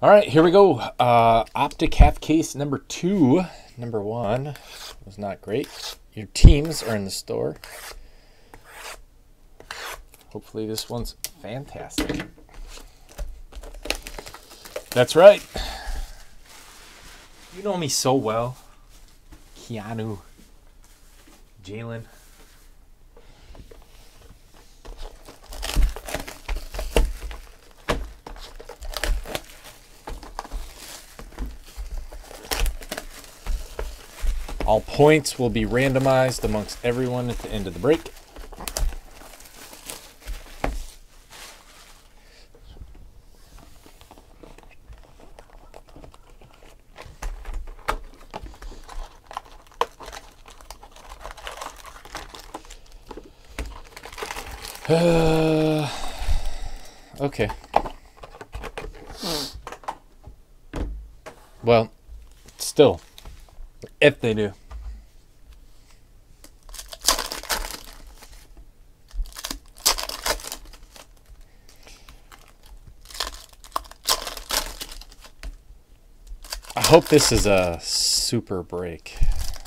All right, here we go. Optic half case number 2. Number 1 was not great. Your teams are in the store. Hopefully this one's fantastic. That's right. You know me so well. Keanu. Jalen. All points will be randomized amongst everyone at the end of the break. Okay. Well, still, if they do. I hope this is a super break.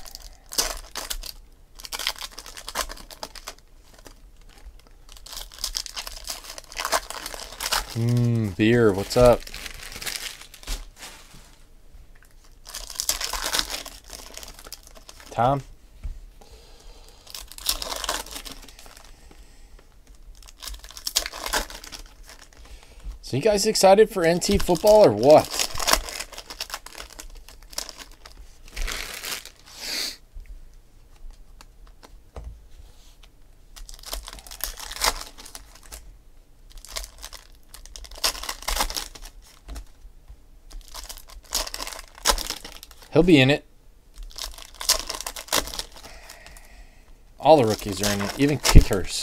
Beer, what's up? Tom? So you guys excited for NT football or what? He'll be in it. All the rookies are in it, even kickers.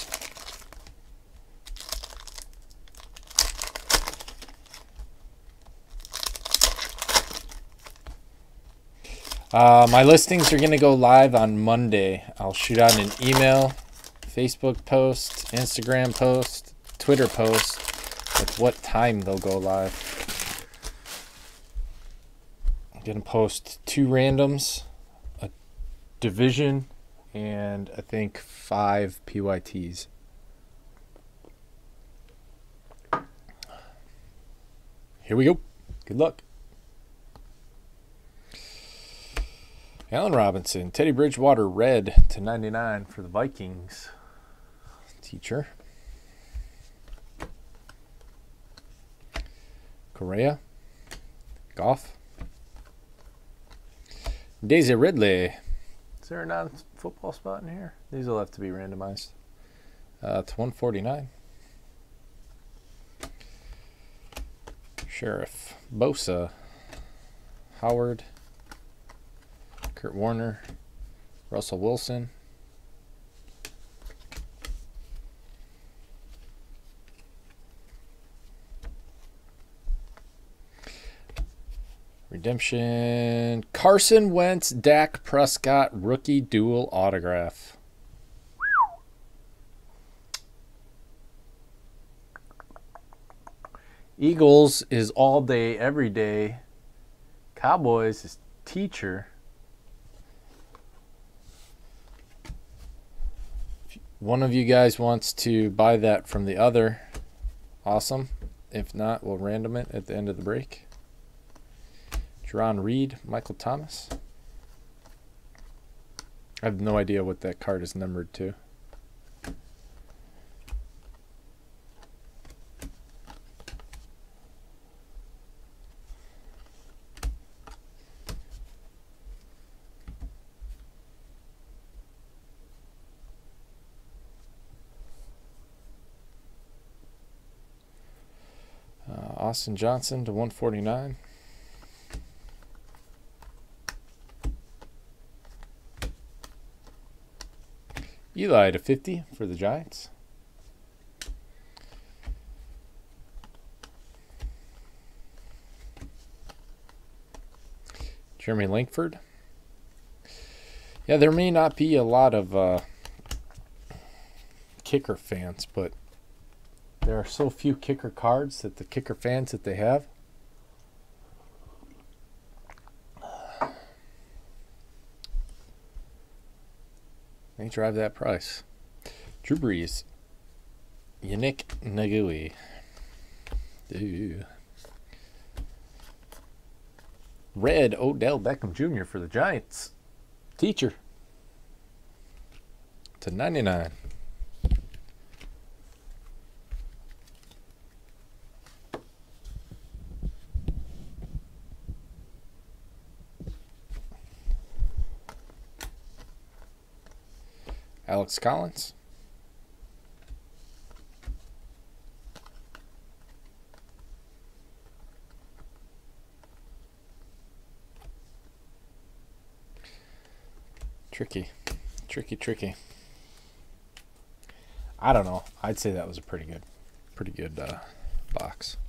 My listings are going to go live on Monday. I'll shoot out an email, Facebook post, Instagram post, Twitter post with what time they'll go live. I'm going to post 2 randoms, a division, and I think 5 PYTs. Here we go. Good luck. Allen Robinson, Teddy Bridgewater, red /99 for the Vikings. Teacher. Correa. Goff. Daisy Ridley. Is there a non-football spot in here? These will have to be randomized. It's 149. Sheriff. Bosa. Howard. Kurt Warner. Russell Wilson. Redemption. Carson Wentz, Dak Prescott, rookie dual autograph. Eagles is all day, every day. Cowboys is teacher. If one of you guys wants to buy that from the other, awesome. If not, we'll random it at the end of the break. Jerron Reed, Michael Thomas. I have no idea what that card is numbered to. Austin Johnson /149. Eli /50 for the Giants. Jeremy Langford. Yeah, there may not be a lot of kicker fans, but there are so few kicker cards that the kicker fans that they have. They drive that price. Drew Brees. Yannick Ngui. Ew. Red Odell Beckham Jr. for the Giants. Teacher. /99. Alex Collins. Tricky. I don't know. I'd say that was a pretty good box.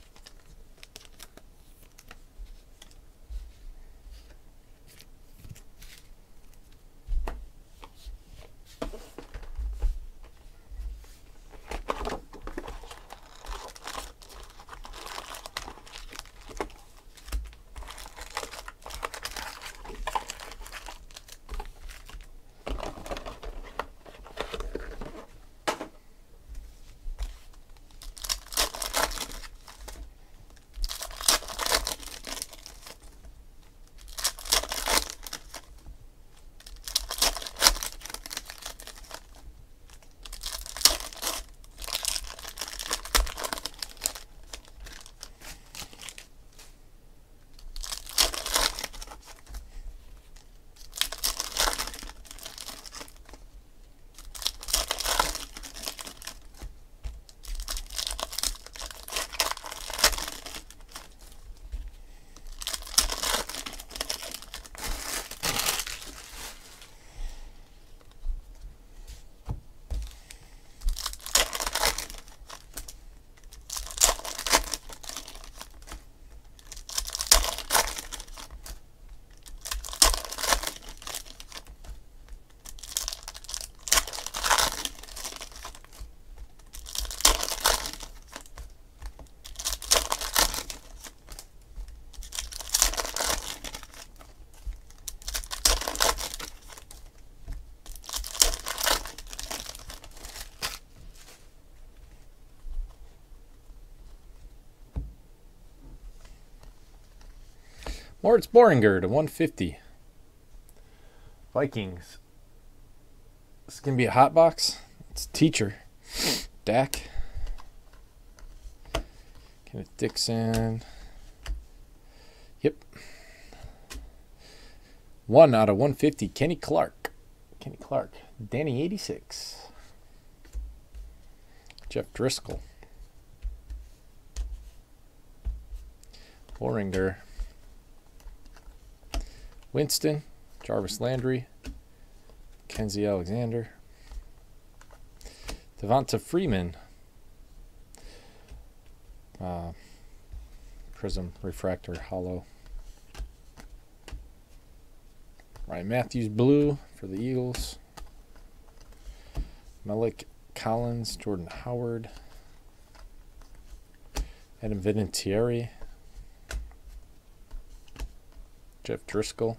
Moritz Boringer /150. Vikings. This is going to be a hot box. It's Teacher. Dak. Kenneth Dixon. Yep. 1/150. Kenny Clark. Danny 86. Jeff Driscoll. Boringer. Winston, Jarvis Landry, Kenzie Alexander, Devonta Freeman, Prism Refractor Hollow, Ryan Matthews Blue for the Eagles, Malik Collins, Jordan Howard, Adam Vinatieri, Jeff Driscoll,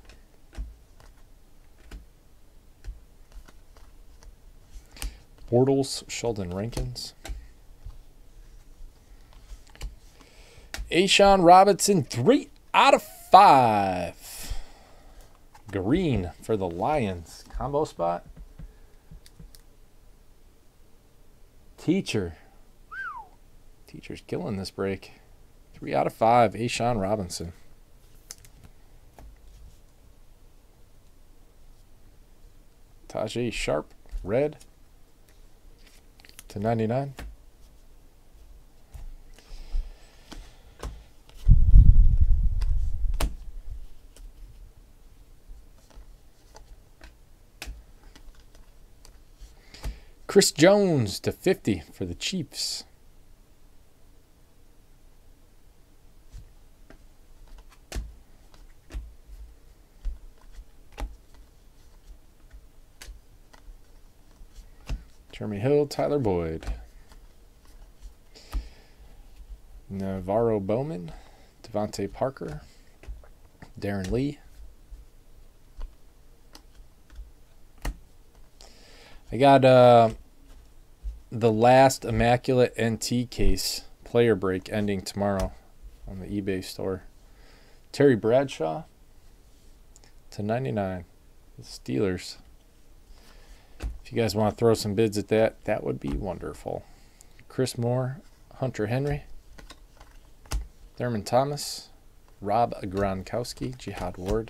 Bortles, Sheldon Rankins, A'Shawn Robinson, 3/5. Green for the Lions. Combo spot. Teacher's killing this break. 3/5. A'Shawn Robinson. Tajay Sharp, red /99. Chris Jones /50 for the Chiefs. Jeremy Hill, Tyler Boyd. Navarro Bowman, Devontae Parker, Darren Lee. I got the last Immaculate NT case player break ending tomorrow on the eBay store. Terry Bradshaw /99. The Steelers. If you guys want to throw some bids at that, that would be wonderful. Chris Moore, Hunter Henry, Thurman Thomas, Rob Gronkowski, Jihad Ward.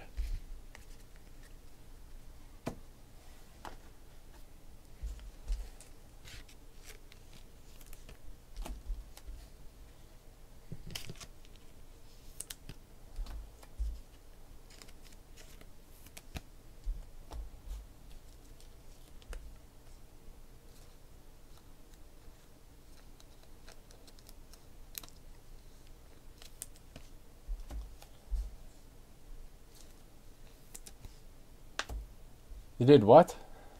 You did what?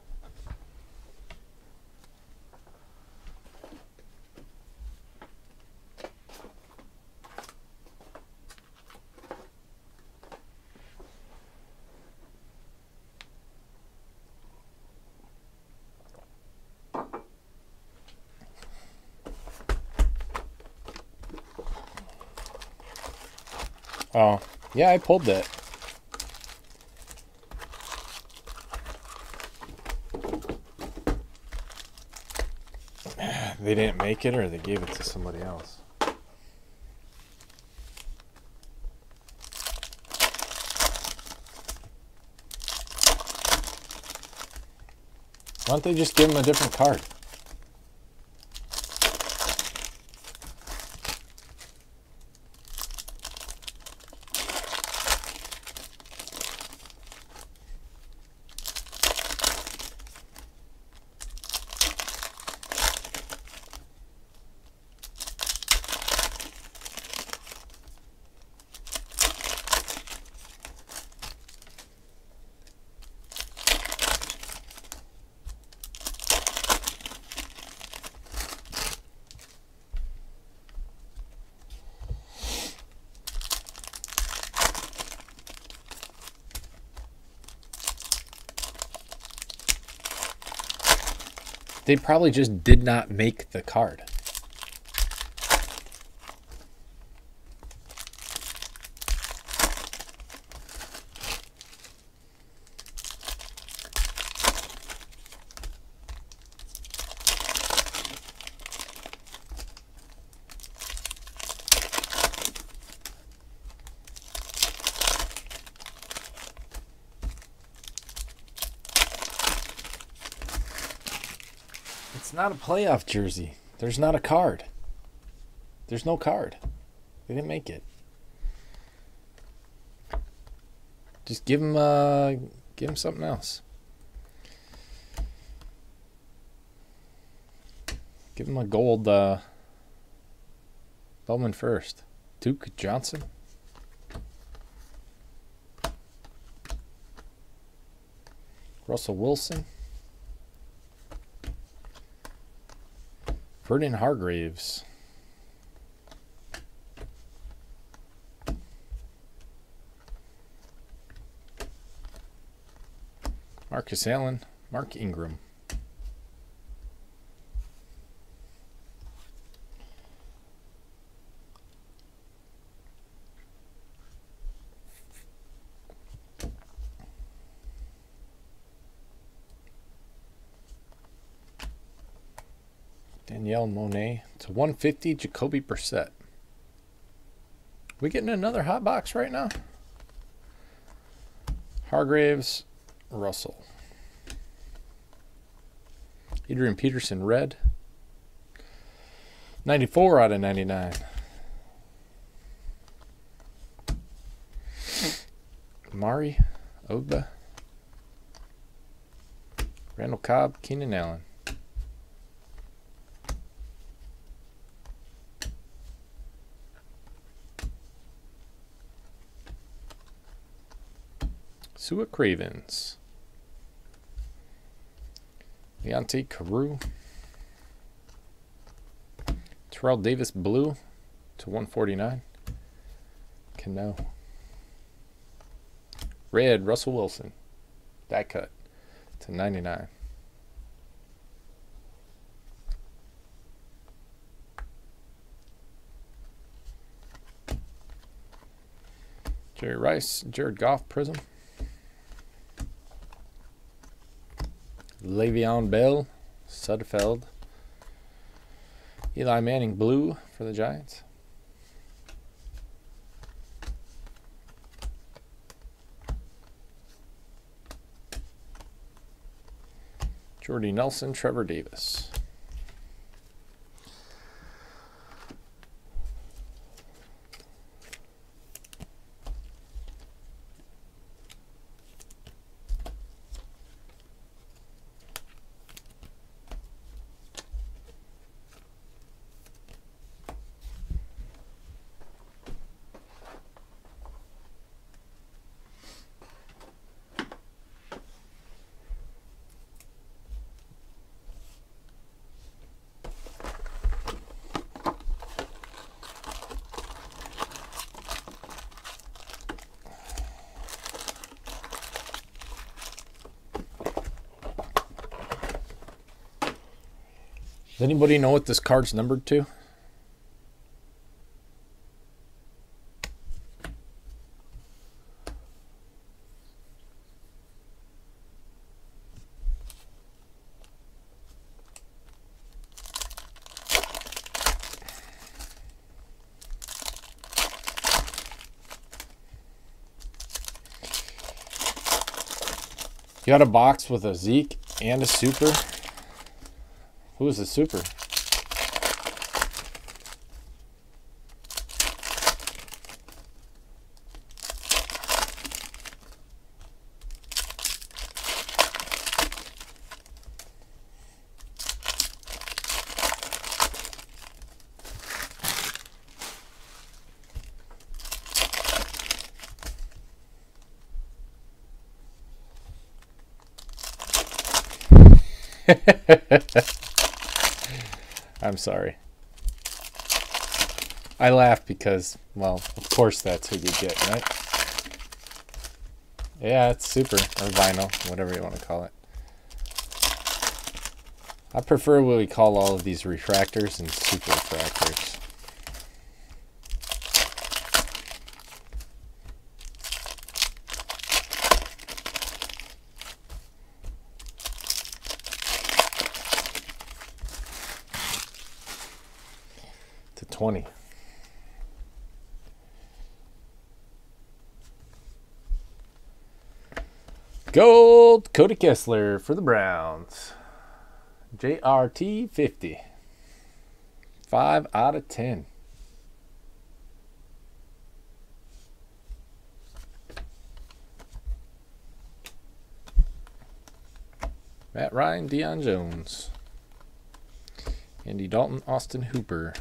Oh, yeah, I pulled that. They didn't make it, or they gave it to somebody else. Why don't they just give him a different card? They probably just did not make the card. It's not a playoff jersey. There's not a card. There's no card. They didn't make it. Just give him something else. Give him a gold Bowman first. Duke Johnson. Russell Wilson. Vernon Hargreaves. Marcus Allen. Mark Ingram. Danielle Monet /150, Jacoby Brissett. We getting another hot box right now? Hargraves, Russell. Adrian Peterson, red. 94 out of 99. Mari, Ogba. Randall Cobb, Keenan Allen. Sua Cravens. Leonte Carew. Terrell Davis blue /149. Cano. Red Russell Wilson. Die cut /99. Jerry Rice, Jared Goff, Prism. Le'Veon Bell, Sudfeld. Eli Manning, blue for the Giants. Jordy Nelson, Trevor Davis. Does anybody know what this card's numbered to? You got a box with a Zeke and a super. Who is the super? I'm sorry. I laugh because, well, of course that's who you get, right? Yeah, it's super, or vinyl, whatever you want to call it. I prefer what we call all of these refractors and super refractors. To 20. Gold, Cody Kessler for the Browns. JRT 50. 5 out of 10. Matt Ryan, Deion Jones. Andy Dalton, Austin Hooper.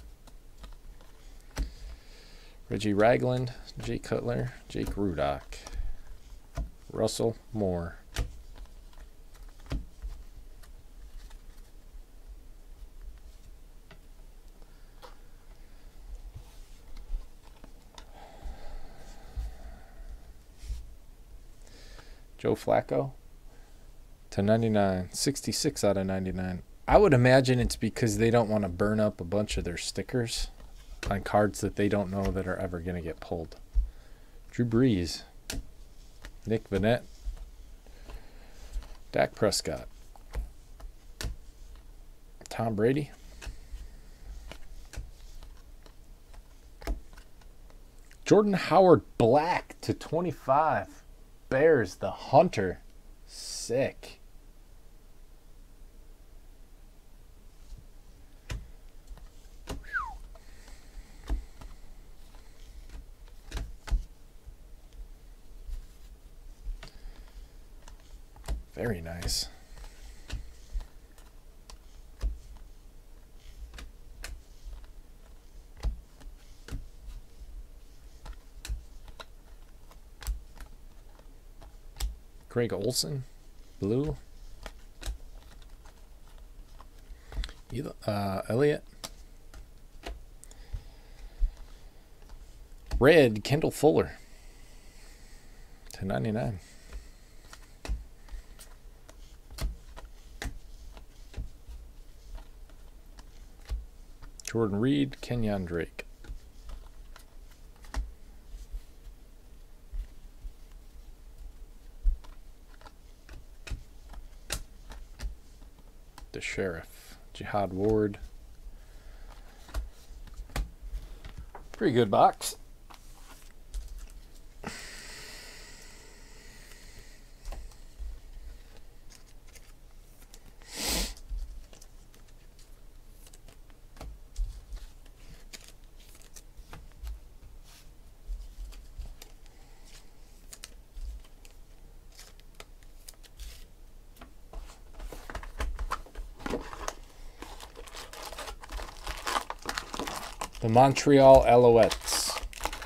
Reggie Ragland, Jay Cutler, Jake Rudock. Russell Moore. Joe Flacco to 99, 66 out of 99. I would imagine it's because they don't want to burn up a bunch of their stickers on cards that they don't know that are ever going to get pulled. Drew Brees, Nick Vannett, Dak Prescott, Tom Brady, Jordan Howard black to 25. Bears, the Hunter. Sick. Very nice. Greg Olson, blue. Elliott. Red, Kendall Fuller to 99. Jordan Reed, Kenyon Drake. the Sheriff. Jihad Ward. Pretty good box. The Montreal Alouettes.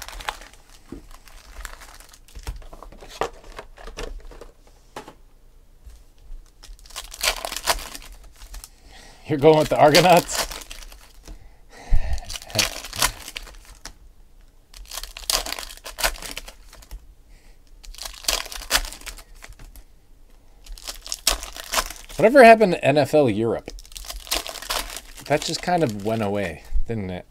You're going with the Argonauts? Whatever happened to NFL Europe? That just kind of went away, didn't it?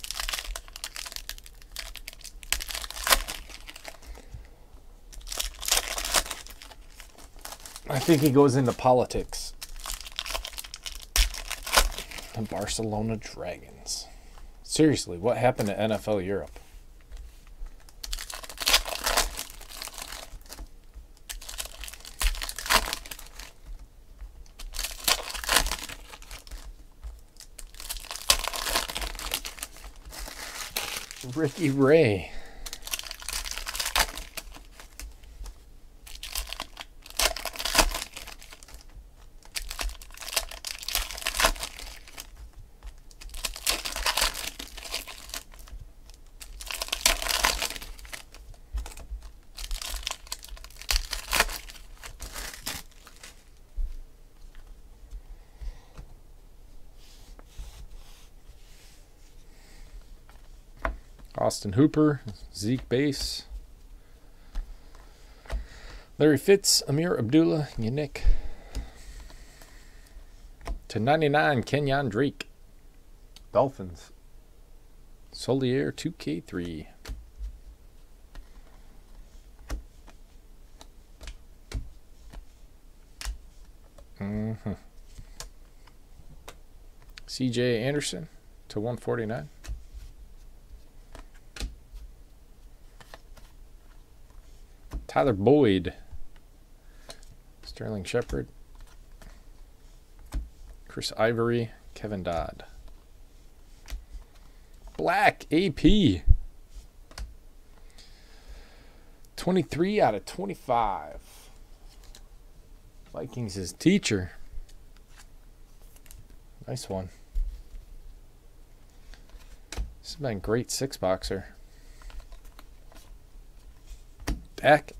I think he goes into politics. The Barcelona Dragons. Seriously, what happened to NFL Europe? Ricky Ray. Austin Hooper, Zeke Base, Larry Fitz, Amir Abdullah, Yannick. /99, Kenyon Drake, Dolphins, Solier 2K3. CJ Anderson /149. Tyler Boyd, Sterling Shepard, Chris Ivory, Kevin Dodd. Black AP. 23 out of 25. Vikings' his teacher. Nice one. This has been a great six-boxer. Dak.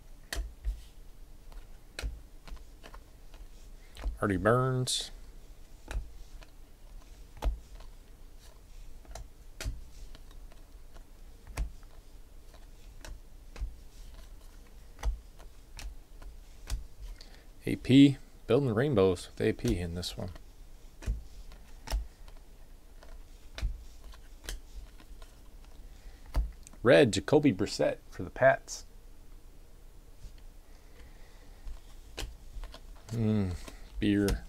Artie Burns. AP. Building rainbows with AP in this one. Red, Jacoby Brissett for the Pats. Beer.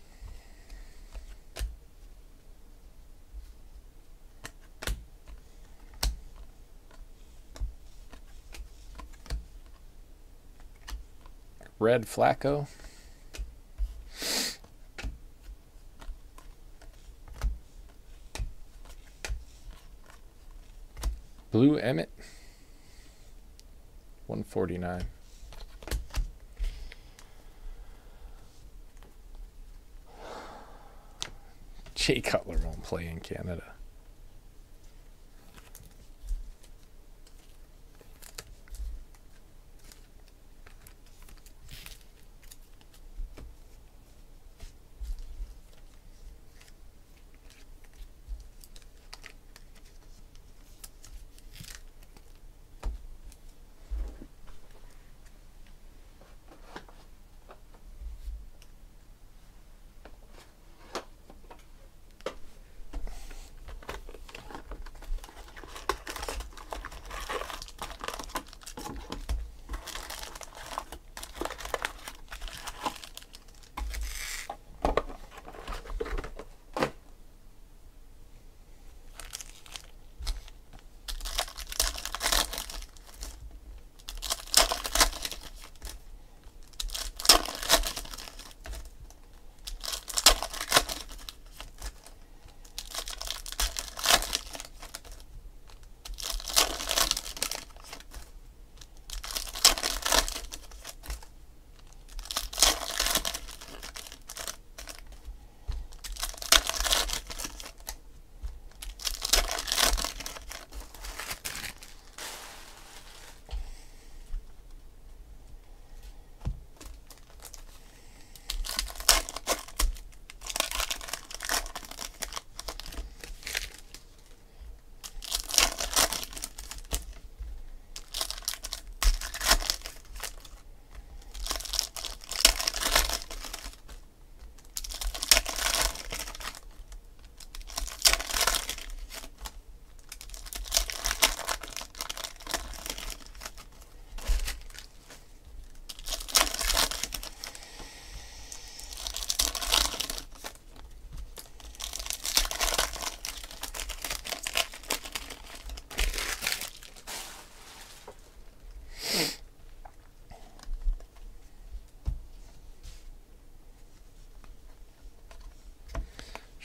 Red Flacco. Blue Emmett. 149. Jay Cutler won't play in Canada.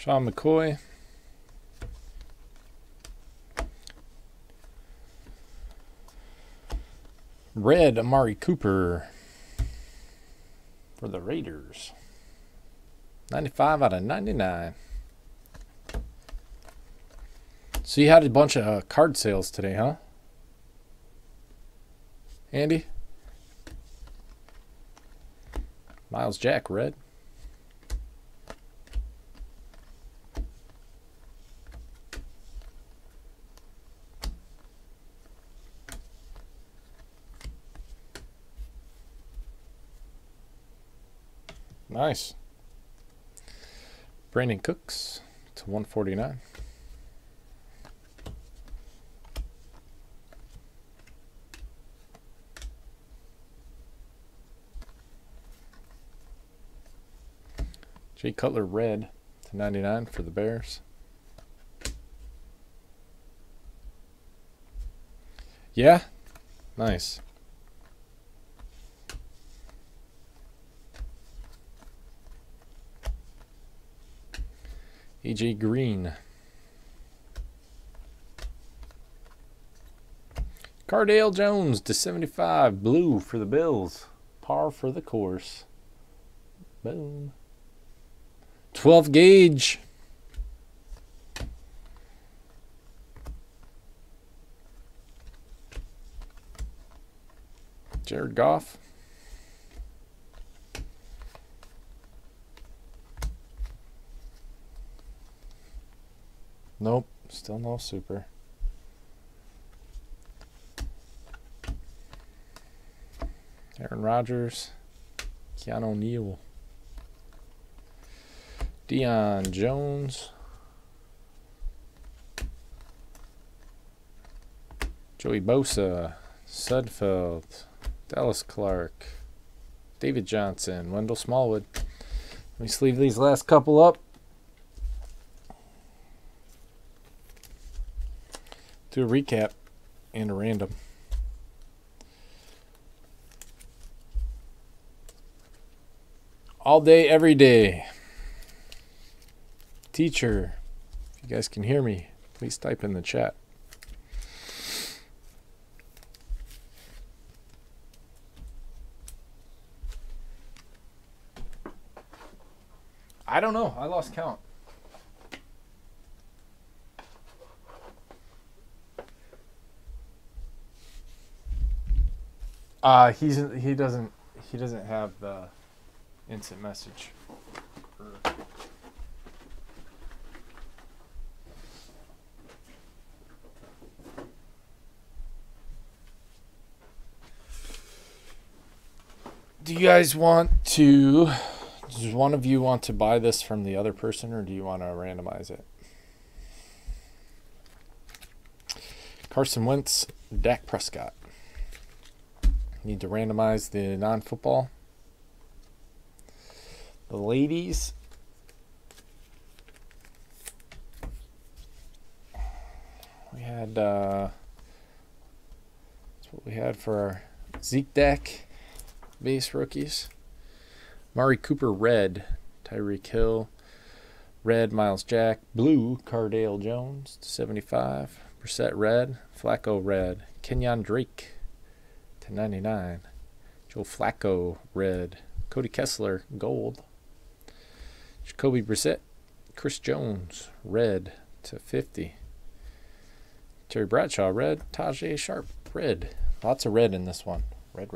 Sean McCoy. Red Amari Cooper for the Raiders. 95 out of 99. So you had a bunch of card sales today, huh? Andy? Miles Jack, red. Nice. Brandon Cooks to 149. Jay Cutler red to 99 for the Bears. Yeah? Nice. AJ Green. Cardale Jones to 75. Blue for the Bills. Par for the course. Boom. 12 gauge. Jared Goff. Nope, still no super. Aaron Rodgers. Keanu Neal. Deion Jones. Joey Bosa. Sudfeld. Dallas Clark. David Johnson. Wendell Smallwood. Let me sleeve these last couple up. Do a recap and a random. All day, every day. Teacher, if you guys can hear me, please type in the chat. I don't know. I lost count. He doesn't have the instant message. Do you guys want to? Does one of you want to buy this from the other person, or do you want to randomize it? Carson Wentz, Dak Prescott. Need to randomize the non-football. The ladies. We had that's what we had for our Zeke deck base rookies. Mari Cooper red, Tyreek Hill red, Miles Jack blue, Cardale Jones 75, Brissett red, Flacco red, Kenyon Drake to 99, Joe Flacco red, Cody Kessler gold, Jacoby Brissett, Chris Jones red to 50, Terry Bradshaw red, Tajay Sharp red. Lots of red in this one. Red.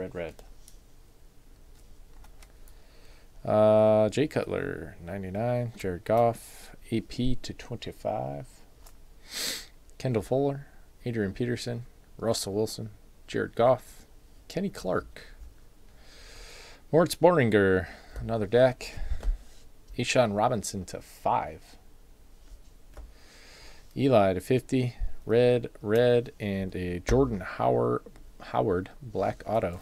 Jay Cutler 99, Jared Goff AP to 25, Kendall Fuller, Adrian Peterson, Russell Wilson, Jared Goff, Kenny Clark, Moritz Boringer, another deck, Ashawn Robinson to 5, Eli to 50, red, and a Jordan Howard black auto.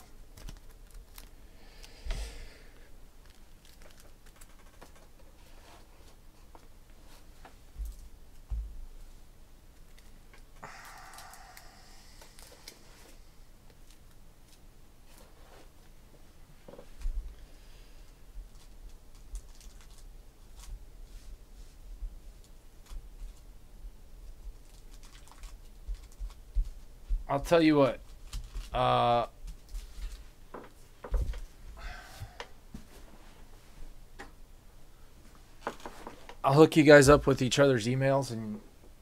I'll tell you what. I'll hook you guys up with each other's emails, and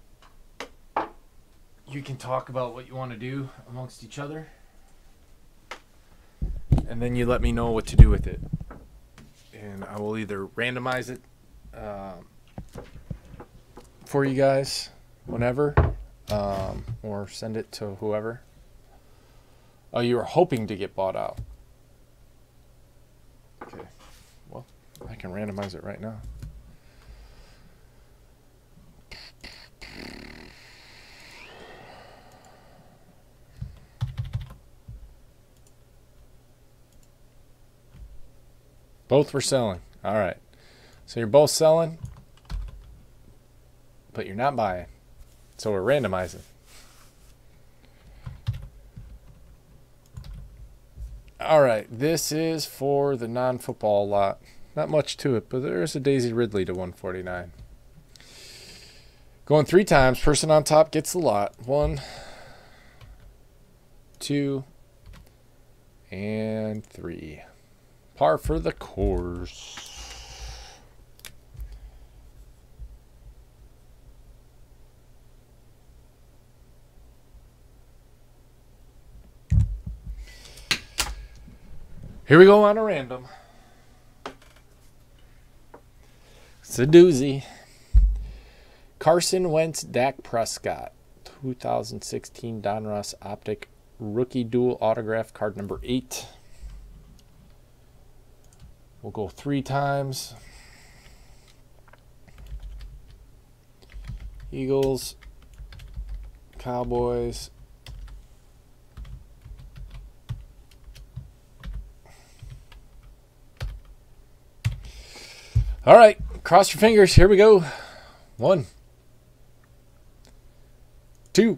you can talk about what you want to do amongst each other. And then you let me know what to do with it. And I will either randomize it for you guys whenever, or send it to whoever. Oh, you were hoping to get bought out. Okay. Well, I can randomize it right now. Both were selling. All right. So you're both selling, but you're not buying. So we're randomizing. All right. This is for the non-football lot. Not much to it, but there's a Daisy Ridley to 149. Going 3 times. Person on top gets the lot. 1, 2, and 3. Par for the course. Here we go on a random. It's a doozy. Carson Wentz, Dak Prescott. 2016 Donruss Optic Rookie Dual Autograph card number 8. We'll go 3 times. Eagles, Cowboys, all right, cross your fingers. Here we go. 1, 2,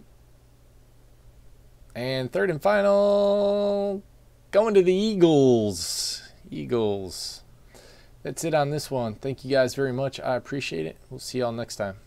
and 3rd and final. Going to the Eagles. Eagles. That's it on this one. Thank you guys very much. I appreciate it. We'll see y'all next time.